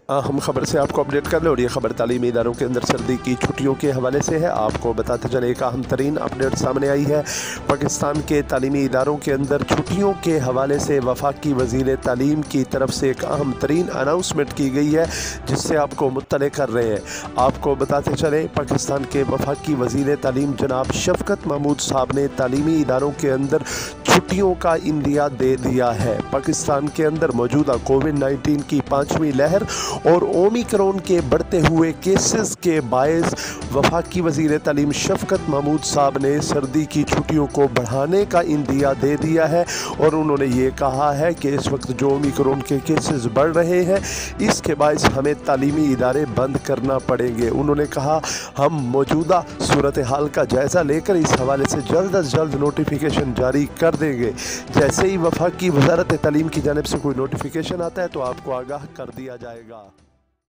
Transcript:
हम खबर से आपको अपडेट कर लें और ये खबर तालीमी इदारों के अंदर सर्दी की छुट्टियों के हवाले से है। आपको बताते चले एक अहम तरीन अपडेट सामने आई है। पाकिस्तान के तालीमी इदारों के अंदर छुट्टियों के हवाले से वफाकी वज़ीर तालीम की तरफ से एक अहम तरीन अनाउंसमेंट की गई है, जिससे आपको मुत्तले कर रहे हैं। आपको बताते चले पाकिस्तान के वफाकी वज़ीर तालीम जनाब शफ़कत महमूद साहब ने तालीमी इदारों के अंदर छुट्टियों का इंदिया दे दिया है। पाकिस्तान के अंदर मौजूदा कोविड-19 की 5वीं लहर और ओमिक्रॉन के बढ़ते हुए केसेस के बायस वफाकी वज़ीर तालीम शफ़कत महमूद साहब ने सर्दी की छुट्टियों को बढ़ाने का इंदिया दे दिया है और उन्होंने ये कहा है कि इस वक्त जो ओमिक्रॉन के केसेस बढ़ रहे हैं, इसके बायस हमें तालीमी इदारे बंद करना पड़ेंगे। उन्होंने कहा हम मौजूदा सूरत हाल का जायज़ा लेकर इस हवाले से जल्द अज जल्द नोटिफिकेशन जारी कर देंगे। जैसे ही वफाकी वज़ारत तालीम की जानिब से कोई नोटिफिकेशन आता है तो आपको आगाह कर दिया जाएगा।